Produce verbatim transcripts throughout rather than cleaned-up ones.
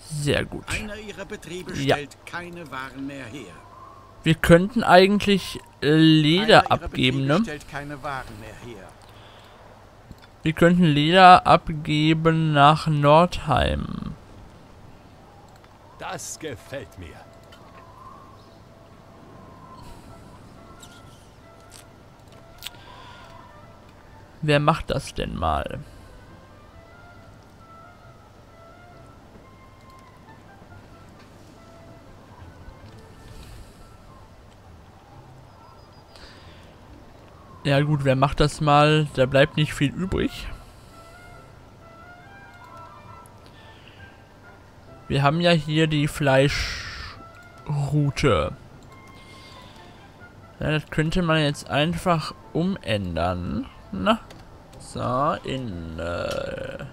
Sehr gut. Einer ihrer Betriebe Ja. stellt keine Waren mehr her. Wir könnten eigentlich äh, Leder Einer ihrer abgeben, Betriebe ne? stellt keine Waren mehr her. Wir könnten Leder abgeben nach Nordheim. Das gefällt mir. Wer macht das denn mal? Ja gut, wer macht das mal? Da bleibt nicht viel übrig. Wir haben ja hier die Fleischroute. Ja, das könnte man jetzt einfach umändern. Na, so, in äh,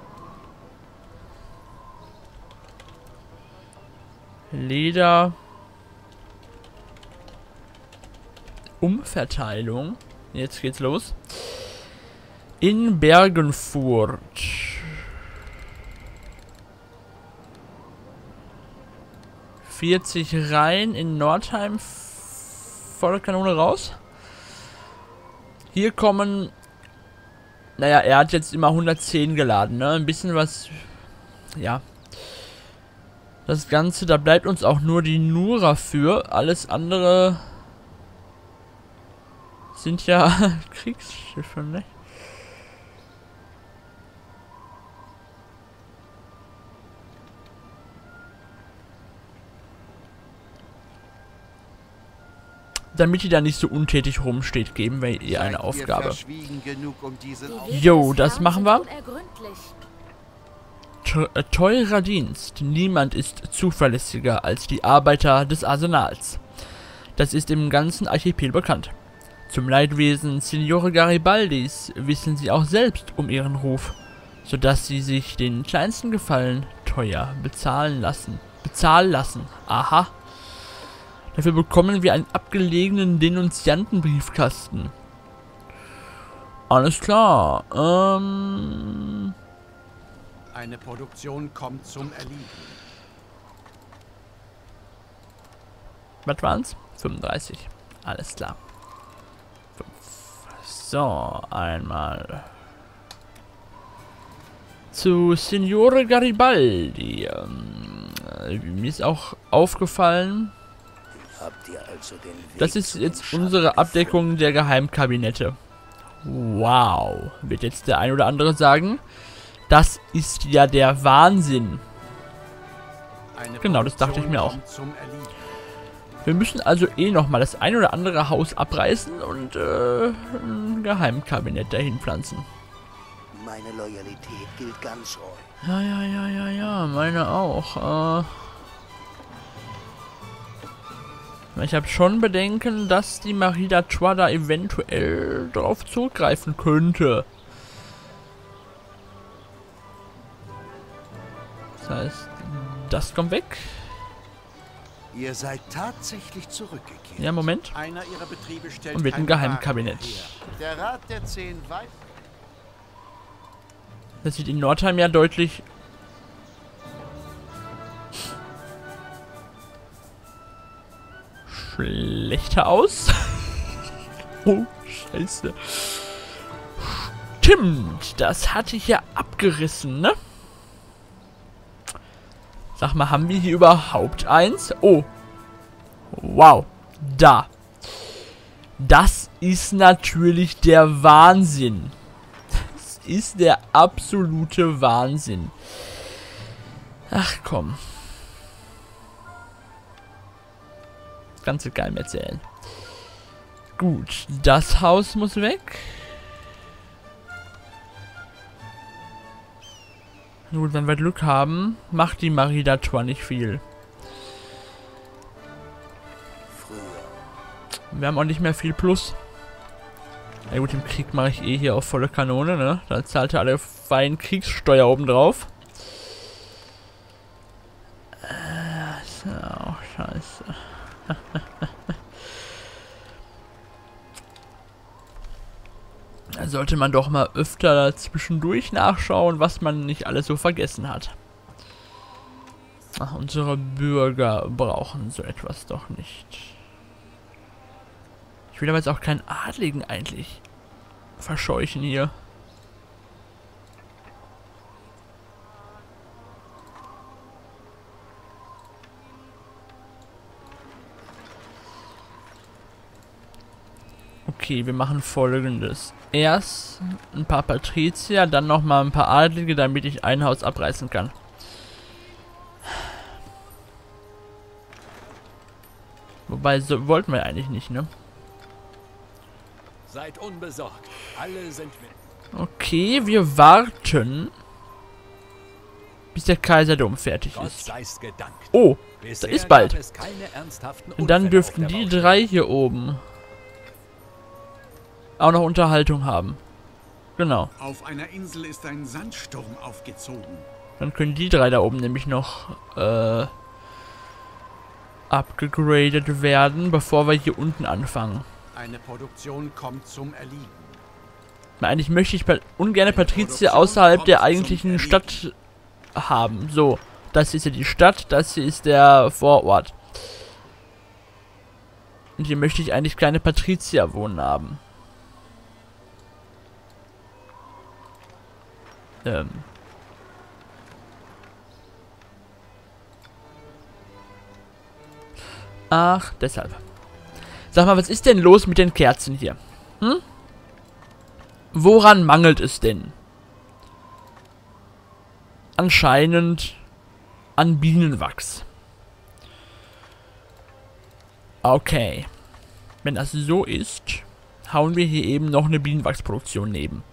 Leder Umverteilung. Jetzt geht's los. In Bergenfurt. vierzig rein, in Nordheim volle Kanone raus. Hier kommen... Naja, er hat jetzt immer hundertzehn geladen, ne? Ein bisschen was... Ja. Das Ganze, da bleibt uns auch nur die Nura für. Alles andere... sind ja Kriegsschiffe, ne? Damit die da nicht so untätig rumsteht, geben wir ihr eine Aufgabe. Jo, das machen wir. Te äh, teurer Dienst. Niemand ist zuverlässiger als die Arbeiter des Arsenals. Das ist im ganzen Archipel bekannt. Zum Leidwesen Signore Garibaldis wissen sie auch selbst um ihren Ruf, sodass sie sich den kleinsten Gefallen teuer bezahlen lassen. Bezahlen lassen. Aha. Dafür bekommen wir einen abgelegenen Denunziantenbriefkasten. Alles klar. Ähm... Eine Produktion kommt zum Erliegen. Was waren's? fünfunddreißig. Alles klar. Fünf. So, einmal zu Signore Garibaldi. Ähm, mir ist auch aufgefallen, das ist jetzt unsere Abdeckung der Geheimkabinette. Wow, wird jetzt der ein oder andere sagen. Das ist ja der Wahnsinn. Genau, das dachte ich mir auch. Wir müssen also eh nochmal das ein oder andere Haus abreißen und äh, ein Geheimkabinett dahin pflanzen. Meine Loyalität gilt ganz treu. Ja, ja, ja, ja, ja, meine auch. Äh, ich habe schon Bedenken, dass die Marie d'Artois da eventuell drauf zurückgreifen könnte. Das heißt, das kommt weg. Ihr seid tatsächlich zurückgekehrt. Ja, Moment. Einer ihrer Betriebe stellt Und wird ein keine Geheimkabinett. Waren her. Der Rat der Zehn weiß. Das sieht in Nordheim ja deutlich schlechter aus. Oh, scheiße. Stimmt, das hatte ich ja abgerissen, ne? Sag mal, haben wir hier überhaupt eins? Oh. Wow. Da. Das ist natürlich der Wahnsinn. Das ist der absolute Wahnsinn. Ach komm. Das Ganze geil erzählen. Gut, das Haus muss weg. Gut, wenn wir Glück haben, macht die Marie d'Artois nicht viel. Wir haben auch nicht mehr viel Plus. Na gut, im Krieg mache ich eh hier auf volle Kanone, ne? Da zahlt er alle feinen Kriegssteuer obendrauf. Äh, ist ja auch scheiße. Da sollte man doch mal öfter zwischendurch nachschauen, was man nicht alles so vergessen hat. Ach, unsere Bürger brauchen so etwas doch nicht. Ich will aber jetzt auch keinen Adligen eigentlich verscheuchen hier. Okay, wir machen Folgendes. Erst ein paar Patrizier, dann nochmal ein paar Adlige, damit ich ein Haus abreißen kann. Wobei, so wollten wir eigentlich nicht, ne? Seid unbesorgt. Alle sind mit. Okay, wir warten, bis der Kaiserdom fertig Gott ist. sei's gedankt. Oh, Bisher da ist bald. gab es keine ernsthaften Und dann Unfälle dürften auf der die Baustelle. drei hier oben auch noch Unterhaltung haben. Genau. Auf einer Insel ist ein Sandsturm aufgezogen. Dann können die drei da oben nämlich noch äh, abgegradet werden, bevor wir hier unten anfangen. Eine Produktion kommt zum Erliegen. Na, eigentlich möchte ich pa ungerne Patrizier außerhalb der eigentlichen Stadt haben. So, das hier ist ja die Stadt, das hier ist der Vorort. Und hier möchte ich eigentlich keine Patrizier wohnen haben. Ähm. Ach, deshalb. Sag mal, was ist denn los mit den Kerzen hier? Hm? Woran mangelt es denn? Anscheinend an Bienenwachs. Okay. Wenn das so ist, hauen wir hier eben noch eine Bienenwachsproduktion neben.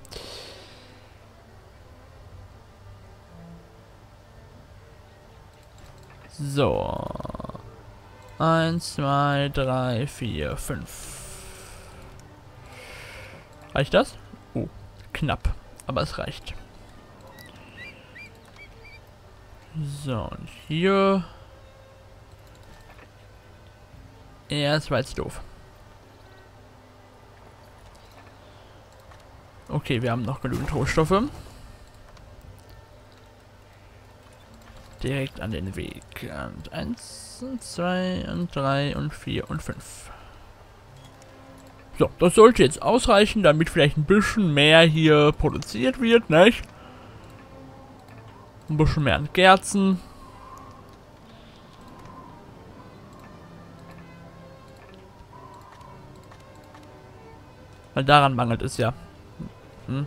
So. Eins, zwei, drei, vier, fünf. Reicht das? Oh, knapp. Aber es reicht. So, und hier. Ja, das war jetzt doof. Okay, wir haben noch genügend Rohstoffe. Direkt an den Weg. Und eins, und zwei, und drei, und vier, und fünf. So, das sollte jetzt ausreichen, damit vielleicht ein bisschen mehr hier produziert wird, nicht? Ein bisschen mehr an Kerzen. Weil daran mangelt es ja. Hm.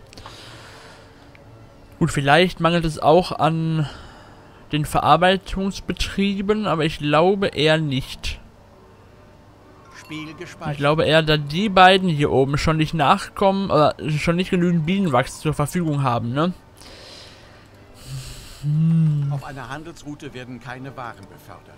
Gut, vielleicht mangelt es auch an den Verarbeitungsbetrieben, aber ich glaube eher nicht. Spiel gespeichert. Ich glaube eher, da die beiden hier oben schon nicht nachkommen, oder schon nicht genügend Bienenwachs zur Verfügung haben, ne? Hm. Auf einer Handelsroute werden keine Waren befördert.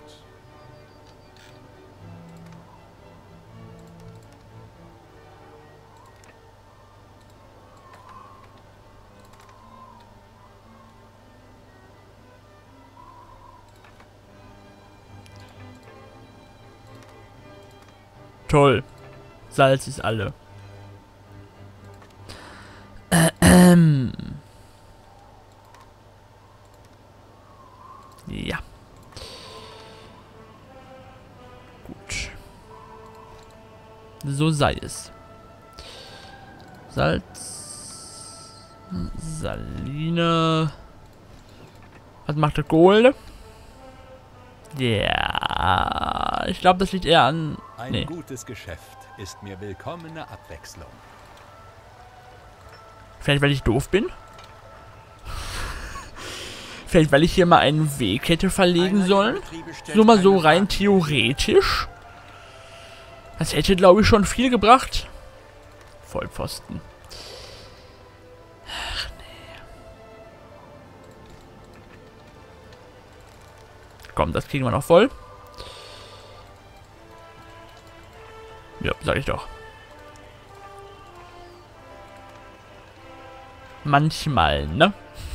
Toll. Salz ist alle. Ähm. Ja. Gut. So sei es. Salz. Saline. Was macht der Kohle? Ja. Ich glaube, das liegt eher an. Ein Nee. gutes Geschäft ist mir willkommene Abwechslung. Vielleicht, weil ich doof bin? Vielleicht, weil ich hier mal einen Weg hätte verlegen sollen? Nur mal so rein theoretisch? Das hätte, glaube ich, schon viel gebracht. Vollpfosten. Ach, nee. Komm, das kriegen wir noch voll. Ja, sag ich doch. Manchmal, ne?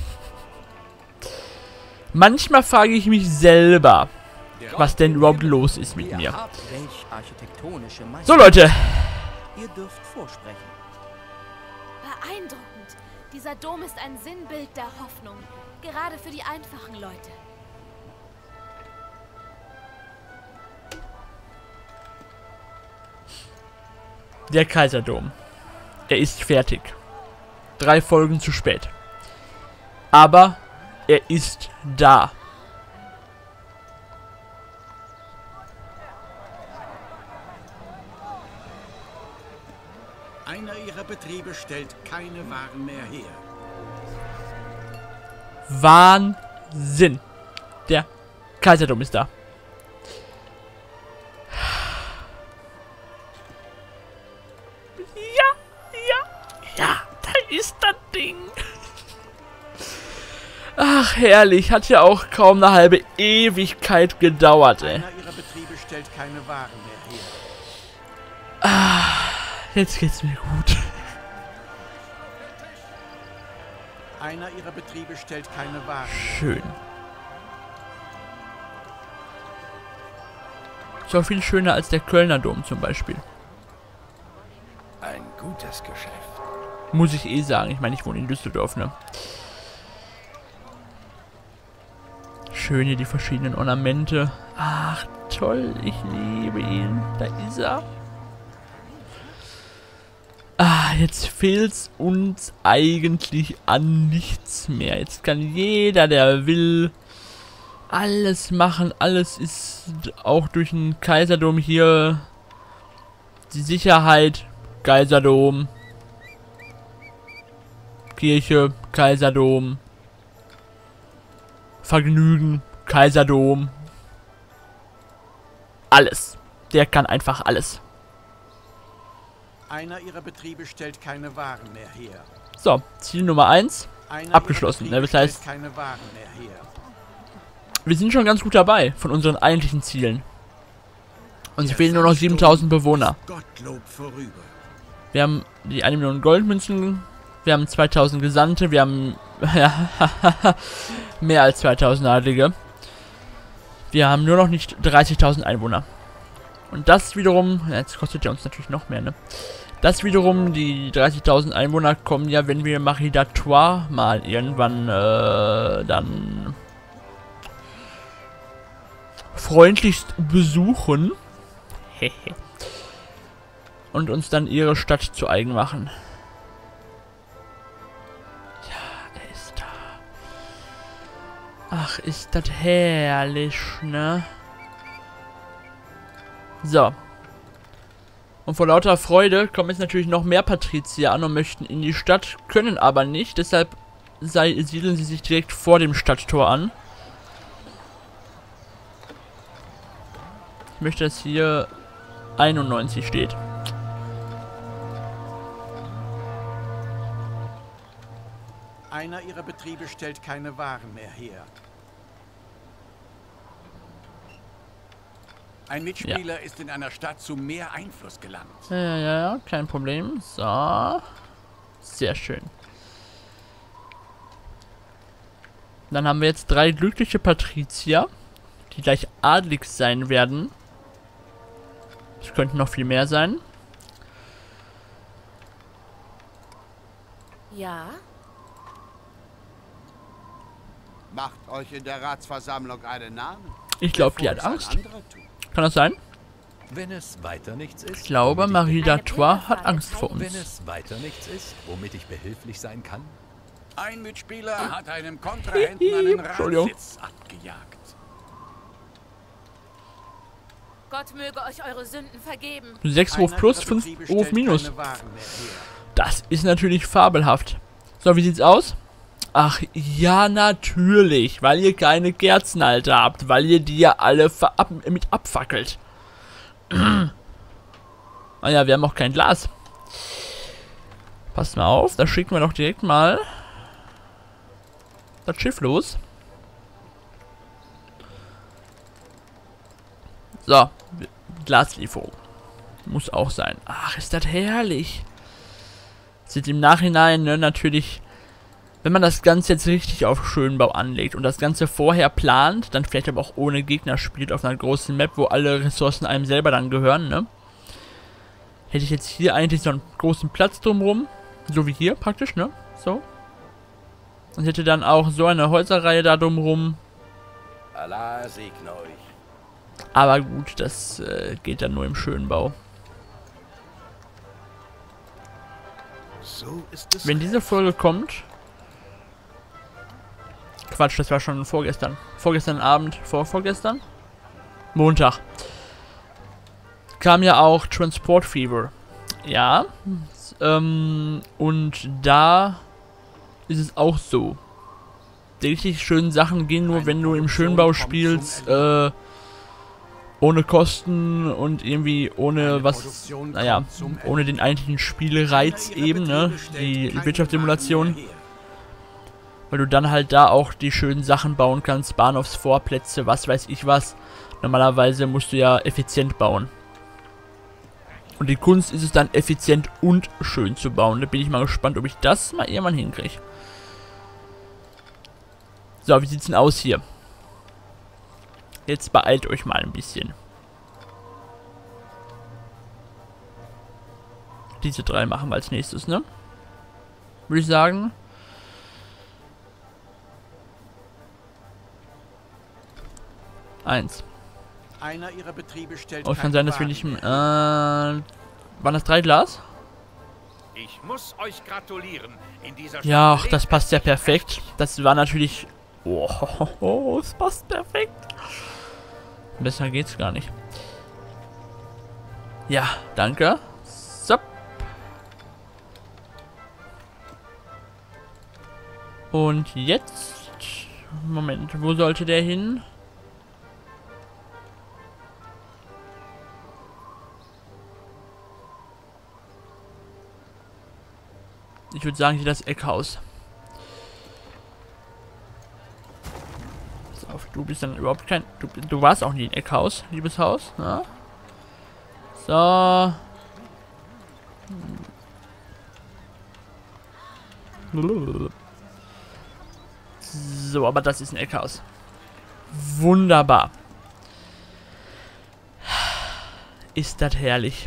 Manchmal frage ich mich selber, was denn überhaupt los ist mit mir. Welch architektonische Meister. So, Leute. Ihr dürft vorsprechen. Beeindruckend. Dieser Dom ist ein Sinnbild der Hoffnung. Gerade für die einfachen Leute. Der Kaiserdom. Er ist fertig. Drei Folgen zu spät. Aber er ist da. Einer ihrer Betriebe stellt keine Waren mehr her. Wahnsinn. Der Kaiserdom ist da. Ja, ja, ja, da ist das Ding. Ach, herrlich. Hat ja auch kaum eine halbe Ewigkeit gedauert, ey. Einer ihrer Betriebe stellt keine Waren mehr her. Ah, jetzt geht's mir gut. Einer ihrer Betriebe stellt keine Waren mehr. Schön. Ist auch viel schöner als der Kölner Dom zum Beispiel. Ein gutes Geschäft. Muss ich eh sagen. Ich meine, ich wohne in Düsseldorf, ne? Schön hier die verschiedenen Ornamente. Ach, toll. Ich liebe ihn. Da ist er. Ah, jetzt fehlt's uns eigentlich an nichts mehr. Jetzt kann jeder, der will, alles machen. Alles ist auch durch den Kaiserdom hier. Die Sicherheit, Kaiserdom. Kirche, Kaiserdom. Vergnügen, Kaiserdom. Alles. Der kann einfach alles. Einer ihrer Betriebe stellt keine Waren mehr her. So, Ziel Nummer eins. Einer Abgeschlossen. ihrer Ne? Das Betriebe heißt, stellt keine Waren mehr her. wir sind schon ganz gut dabei von unseren eigentlichen Zielen. Uns Der fehlen nur noch Sandsturm siebentausend Bewohner. ist Gottlob vorüber. Wir haben die eine Million Goldmünzen. Wir haben zweitausend Gesandte. Wir haben ja, mehr als zweitausend Adlige. Wir haben nur noch nicht dreißigtausend Einwohner. Und das wiederum, ja, jetzt kostet ja uns natürlich noch mehr, ne? Das wiederum, die dreißigtausend Einwohner kommen ja, wenn wir Marie d'Artois mal irgendwann äh, dann freundlichst besuchen. Und uns dann ihre Stadt zu eigen machen. Ja, er ist da. Ach, ist das herrlich, ne? So. Und vor lauter Freude kommen jetzt natürlich noch mehr Patrizier an und möchten in die Stadt, können aber nicht. Deshalb sei, siedeln sie sich direkt vor dem Stadttor an. Ich möchte, dass hier einundneunzig steht. Einer ihrer Betriebe stellt keine Waren mehr her. Ein Mitspieler ist in einer Stadt zu mehr Einfluss gelangt. Ja, ja, ja, kein Problem. So. Sehr schön. Dann haben wir jetzt drei glückliche Patrizier, die gleich adlig sein werden. Es könnten noch viel mehr sein. Ja? Macht euch in der Ratsversammlung einen Namen. Ich glaube, die Bevor hat es ein Angst. anderer tut. Kann das sein? Wenn es weiter nichts ist, Ich glaube, womit ich Marie Eine d'Artois hat Pilgerfahrt Angst vor Wenn uns. es weiter nichts ist, womit ich behilflich sein kann, Ein Mitspieler hat einem Kontrahenten einen Entschuldigung. Ratssitz abgejagt. Gott möge euch eure Sünden vergeben. sechs Ruf Einer plus, ihrer fünf Betriebe Ruf stellt minus. keine Waren mehr her. Das ist natürlich fabelhaft. So, wie sieht's aus? Ach, ja, natürlich. Weil ihr keine Kerzenhalter habt. Weil ihr die ja alle verab mit abfackelt. Ah ja, wir haben auch kein Glas. Passt mal auf. Da schicken wir doch direkt mal das Schiff los. So. Glaslieferung. Muss auch sein. Ach, ist das herrlich. Sind im Nachhinein, ne, natürlich, wenn man das Ganze jetzt richtig auf Schönbau anlegt und das Ganze vorher plant, dann vielleicht aber auch ohne Gegner spielt auf einer großen Map, wo alle Ressourcen einem selber dann gehören, ne? Hätte ich jetzt hier eigentlich so einen großen Platz drumherum, so wie hier praktisch, ne? So. Und hätte dann auch so eine Häuserreihe da drumherum. Allah segne euch. Aber gut, das äh, geht dann nur im Schönbau. So ist es. Wenn diese Folge kommt... Quatsch, das war schon vorgestern. Vorgestern Abend, vor vorgestern? Montag. Kam ja auch Transport Fever. Ja. Ähm, und da ist es auch so. Die richtig schönen Sachen gehen nur, wenn du im Schönbau spielst, äh, ohne Kosten und irgendwie ohne was, naja, ohne den eigentlichen Spielreiz eben, ne, die Wirtschaftssimulation. Weil du dann halt da auch die schönen Sachen bauen kannst, Bahnhofsvorplätze, was weiß ich was. Normalerweise musst du ja effizient bauen. Und die Kunst ist es dann, effizient und schön zu bauen. Da bin ich mal gespannt, ob ich das mal irgendwann hinkriege. So, wie sieht's denn aus hier? Jetzt beeilt euch mal ein bisschen. Diese drei machen wir als nächstes, ne? Würde ich sagen. Eins. Einer ihrer Betriebe stellt Oh, es kann keine sein, dass wir Waren nicht... mehr. Äh, waren das drei Glas? Ich muss euch gratulieren. In dieser Ja, Stadt ach, das lebt passt ja es sich perfekt. Das war natürlich... Oh, es passt perfekt. Besser geht's gar nicht. Ja, danke. So. Und jetzt... Moment, wo sollte der hin? Ich würde sagen, hier das Eckhaus. Pass auf, du bist dann überhaupt kein... Du, du warst auch nie ein Eckhaus, liebes Haus. Na? So. So, aber das ist ein Eckhaus. Wunderbar. Ist das herrlich.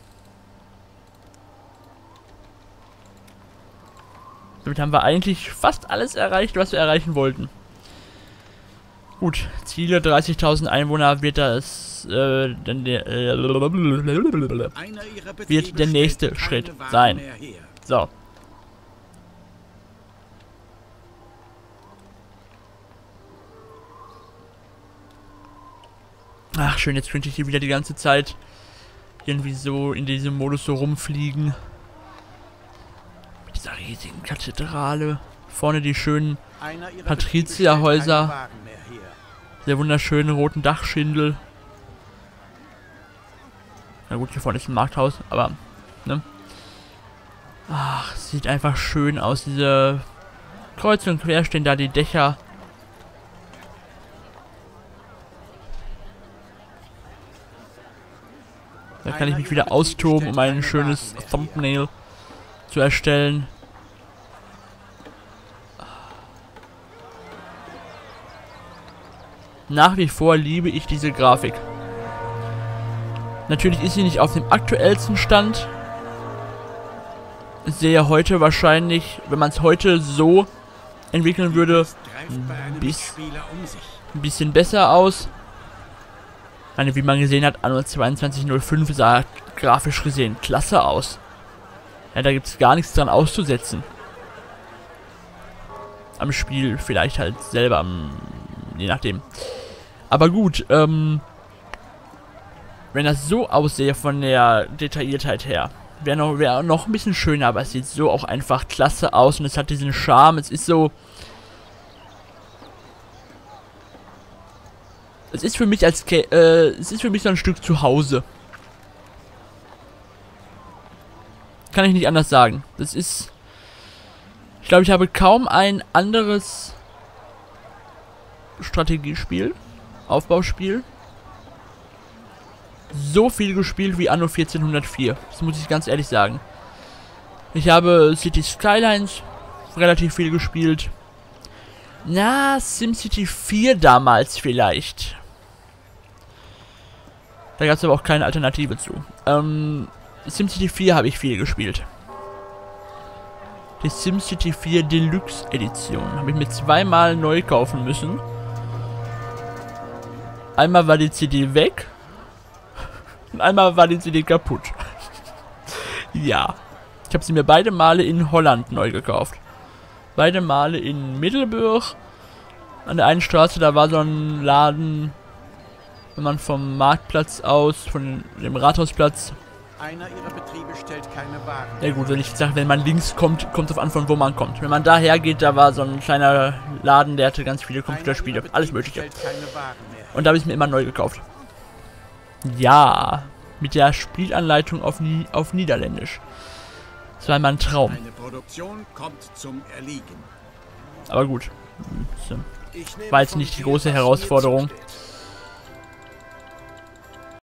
Damit haben wir eigentlich fast alles erreicht, was wir erreichen wollten. Gut, Ziele dreißigtausend Einwohner wird das äh, dann der, äh, wird der nächste Schritt sein. So. Ach schön, jetzt könnte ich hier wieder die ganze Zeit irgendwie so in diesem Modus so rumfliegen. Mit dieser riesigen Kathedrale. Vorne die schönen Patrizierhäuser. Der wunderschönen roten Dachschindel. Na gut, hier vorne ist ein Markthaus, aber, ne? Ach, sieht einfach schön aus, diese Kreuz und quer stehen da die Dächer. Da kann ich mich wieder austoben, um ein schönes Thumbnail zu erstellen. Nach wie vor liebe ich diese Grafik. Natürlich ist sie nicht auf dem aktuellsten Stand. Ich sehe heute wahrscheinlich, wenn man es heute so entwickeln würde, ein bisschen, ein bisschen besser aus. Meine, wie man gesehen hat, Anno zweiundzwanzig null fünf sah grafisch gesehen klasse aus. Ja, da gibt es gar nichts dran auszusetzen. Am Spiel vielleicht halt selber, je nachdem. Aber gut, ähm, wenn das so aussehe von der Detailliertheit her, wäre noch, wär noch ein bisschen schöner, aber es sieht so auch einfach klasse aus und es hat diesen Charme, es ist so... Es ist für mich als Ke äh, es ist für mich so ein Stück zu Hause. Kann ich nicht anders sagen. Das ist... Ich glaube, ich habe kaum ein anderes Strategiespiel, Aufbauspiel, so viel gespielt wie Anno vierzehnhundertvier. Das muss ich ganz ehrlich sagen. Ich habe City Skylines relativ viel gespielt. Na, SimCity vier damals vielleicht. Da gab es aber auch keine Alternative zu. Ähm, SimCity vier habe ich viel gespielt. Die SimCity vier Deluxe Edition habe ich mir zweimal neu kaufen müssen. Einmal war die C D weg. Und einmal war die C D kaputt. Ja. Ich habe sie mir beide Male in Holland neu gekauft. Beide Male in Middelburg. An der einen Straße, da war so ein Laden, wenn man vom Marktplatz aus, von dem Rathausplatz. Einer ihrer Betriebe stellt keine Waren Ja mehr. gut, wenn ich sage, wenn man links kommt, kommt es auf an, von wo man kommt. Wenn man daher geht, da war so ein kleiner Laden, der hatte ganz viele Computerspiele, alles mögliche. Stellt keine Waren mehr. Und da habe ich mir immer neu gekauft. Ja, mit der Spielanleitung auf, Ni auf Niederländisch. Das war immer ein Traum. Eine Produktion kommt zum Erliegen. Aber gut, das Ich nehme war jetzt von nicht die dir, große was mir Herausforderung. zusteht.